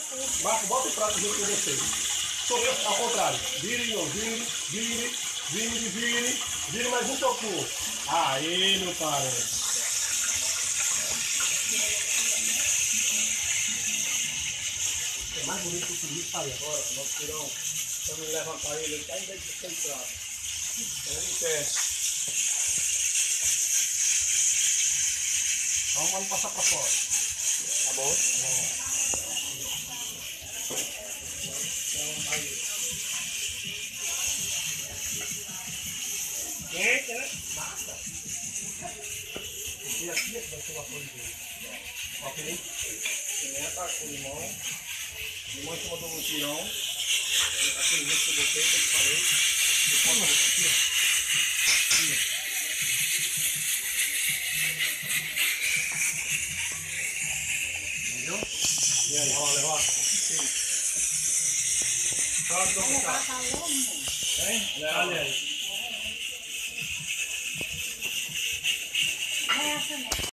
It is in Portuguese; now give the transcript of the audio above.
Marco, bota o prato junto com você. Sobre ao contrário. Vire, vire mais um pouquinho. Aí, meu parente. É mais bonito que o isso aí agora, o nosso tirão. Quando ele levantar ele, ele está em vez de ser prato. Ele quer. Então vamos passar para fora. Tá bom? Tá bom. Quente, né? Massa. E aqui vai ser uma coisa dele. Ok? Pimenta com limão. Limão em cima do mutirão. Aquele jeito que eu botei, que eu te falei. Depois eu aqui, ó. Entendeu? E aí, levanta. Sim. Pronto, vamos cá. Hein? Olha aí.